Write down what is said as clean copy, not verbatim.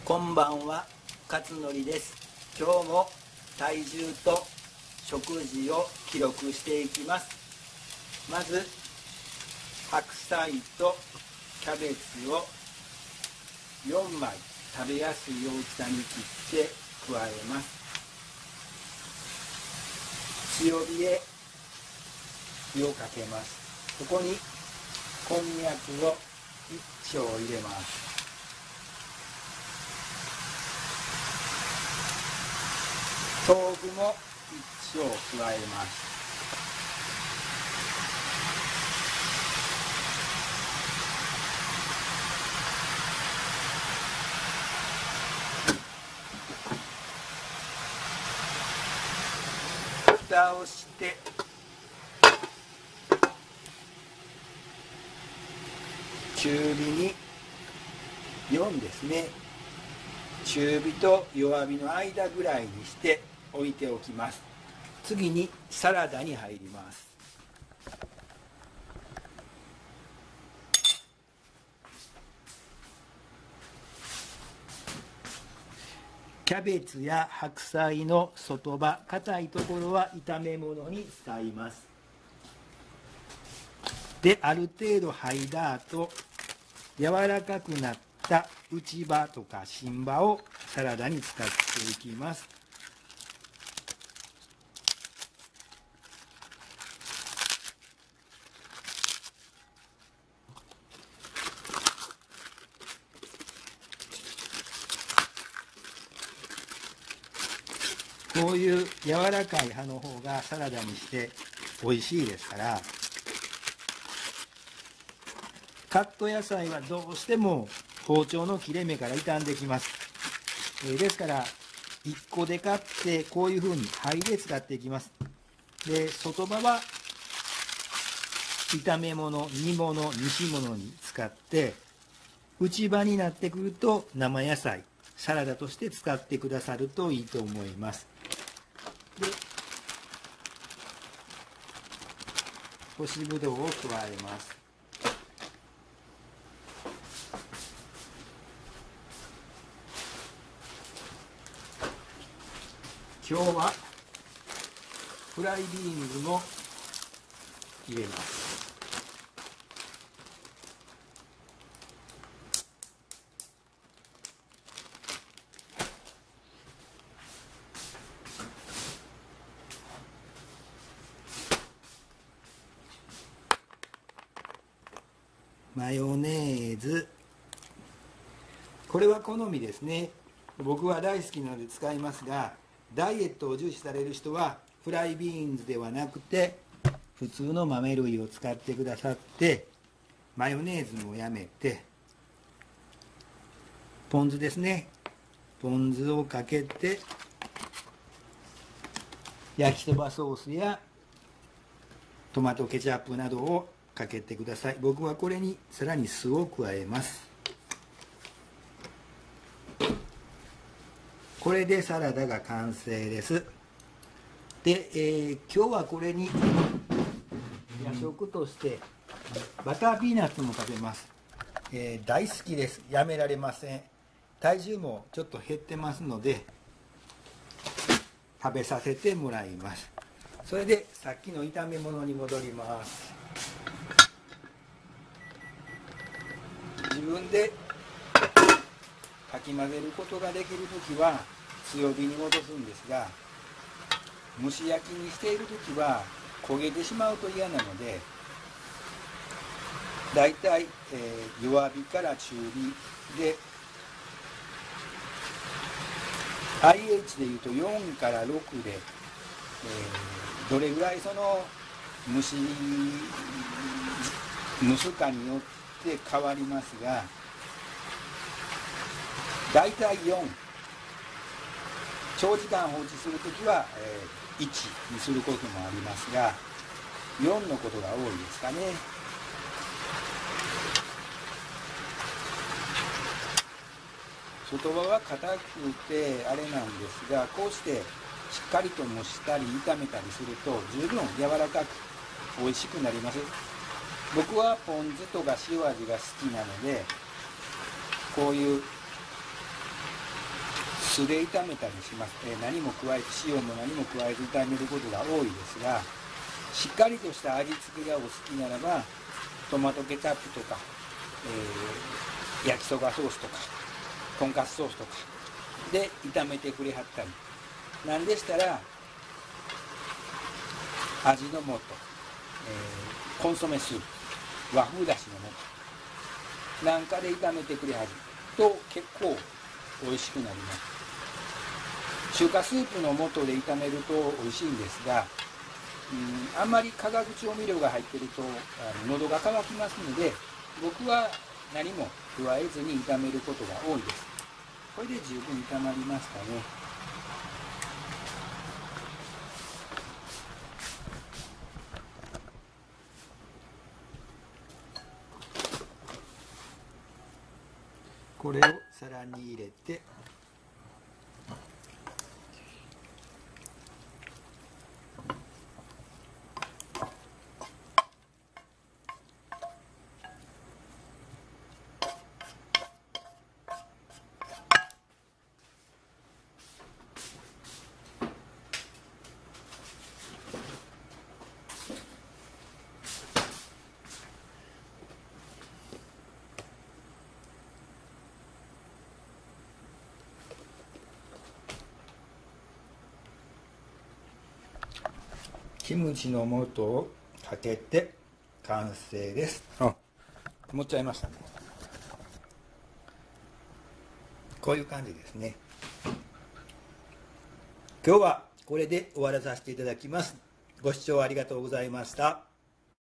こんばんは、勝則です。今日も体重と食事を記録していきます。まず白菜とキャベツを4枚食べやすい大きさに切って加えます。強火で火をかけます。ここにこんにゃくを1丁入れます。豆腐も1丁加えます。蓋をして中火に4ですね。中火と弱火の間ぐらいにして置いておきます。次にサラダに入ります。キャベツや白菜の外葉、硬いところは炒め物に使います。で、ある程度剥いだ後、柔らかくなった内葉とか芯葉をサラダに使っていきます。こういう柔らかい葉の方がサラダにして美味しいですから、カット野菜はどうしても包丁の切れ目から傷んできます。ですから1個で買ってこういうふうに針で使っていきます。で、外葉は炒め物、煮物、蒸し物に使って、内葉になってくると生野菜、サラダとして使ってくださるといいと思います。で、干しぶどうを加えます。今日はフライビーンズも入れます。マヨネーズ、これは好みですね。僕は大好きなので使いますが、ダイエットを重視される人はフライビーンズではなくて普通の豆類を使ってくださって、マヨネーズもやめてポン酢ですね、ポン酢をかけて焼きそばソースやトマトケチャップなどをかけてください。僕はこれにさらに酢を加えます。これでサラダが完成です。で、今日はこれに夜食としてバターピーナッツも食べます。大好きです。やめられません。体重もちょっと減ってますので食べさせてもらいます。それでさっきの炒め物に戻ります。自分でかき混ぜることができるときは強火に戻すんですが、蒸し焼きにしているときは焦げてしまうと嫌なので、だいたい弱火から中火で IH でいうと4から6で、どれぐらいその蒸すかによって変わりますが、だいたい4、長時間放置するときは1にすることもありますが、4のことが多いですかね。外葉は硬くてあれなんですが、こうしてしっかりと蒸したり炒めたりすると十分柔らかく美味しくなります。僕はポン酢とか塩味が好きなので、こういう酢で炒めたりします。何も加えて、塩も何も加えて炒めることが多いですが、しっかりとした味付けがお好きならばトマトケチャップとか、焼きそばソースとかとんかつソースとかで炒めてくれはったり、なんでしたら味の素、コンソメスープ、和風だしの素なんかで炒めてくれはると結構美味しくなります。中華スープの素で炒めると美味しいんですが、あんまり化学調味料が入ってると喉が渇きますので、僕は何も加えずに炒めることが多いです。これで十分炒まりますかね。これを皿に入れて、キムチの素をかけて完成です。持っちゃいましたね。こういう感じですね。今日はこれで終わらさせていただきます。ご視聴ありがとうございました。